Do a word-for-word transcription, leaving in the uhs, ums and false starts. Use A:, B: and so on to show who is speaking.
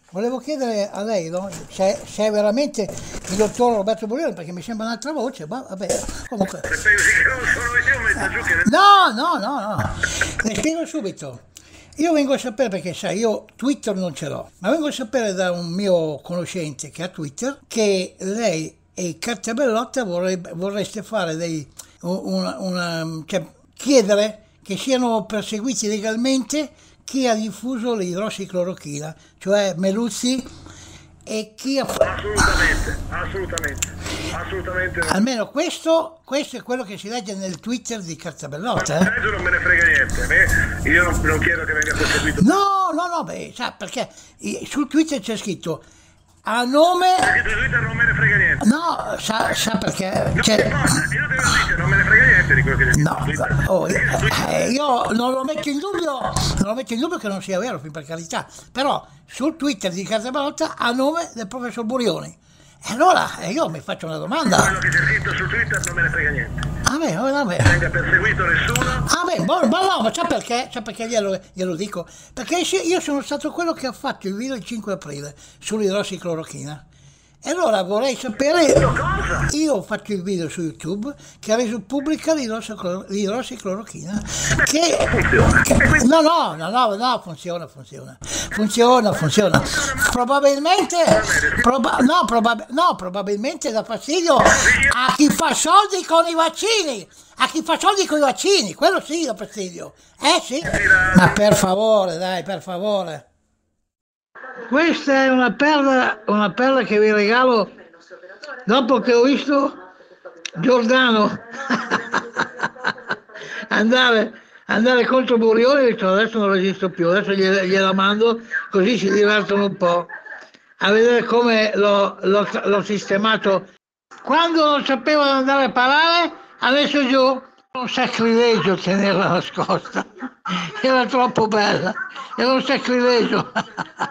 A: volevo chiedere a lei, no, se, se è veramente il dottor Roberto Burioni, perché mi sembra un'altra voce, ma vabbè, comunque.
B: Se pensi che non sono io, metto giù che...
A: No, no, no, no, le spiego subito. Io vengo a sapere, perché sai, io Twitter non ce l'ho, ma vengo a sapere da un mio conoscente che ha Twitter che lei e Cartabellotta vorrebbe, vorreste fare dei, una, una, cioè chiedere che siano perseguiti legalmente chi ha diffuso l'idrossiclorochina, cioè Meluzzi e chi ha fatto...
B: Assolutamente, assolutamente, assolutamente.
A: Almeno questo, questo è quello che si legge nel Twitter di Cartabellotta. Eh?
B: Peggio non me ne frega niente, a me, io non, non chiedo che venga perseguito.
A: No, no, no, beh, sa, perché eh, sul Twitter c'è scritto a nome...
B: Perché su Twitter non me ne frega niente.
A: No, sa, sa perché...
B: No,
A: C'è...
B: io devo dire, non me ne frega niente di quello che dice
A: No,
B: su Twitter.
A: oh, eh, io non lo metto in dubbio, non lo metto in dubbio che non sia vero, per carità, però sul Twitter di Cartabellotta a nome del professor Burioni. E allora eh, io mi faccio una domanda.
B: Quello che c'è scritto su Twitter non me ne frega niente.
A: Ah beh, vabbè.
B: Venga perseguito nessuno.
A: Ah beh, ma no, ma sa perché? Sa perché glielo, glielo dico? Perché io sono stato quello che ha fatto il video il cinque aprile sull'idrossiclorochina. E allora vorrei sapere, io ho fatto il video su YouTube che ha reso pubblica l'idrossiclorochina, che no no no no no funziona funziona funziona funziona probabilmente proba, no, probab, no probabilmente dà fastidio a chi fa soldi con i vaccini, a chi fa soldi con i vaccini, quello sì dà fastidio, eh sì, ma per favore dai, per favore. Questa è una perla, una perla che vi regalo dopo che ho visto Giordano andare, andare contro Burioni. Ho detto adesso non resisto più, adesso gliela, gliela mando così si divertono un po' a vedere come l'ho, l'ho, l'ho sistemato. Quando non sapeva andare a parare ha messo giù un sacrilegio tenerla nascosta, era troppo bella, era un sacrilegio.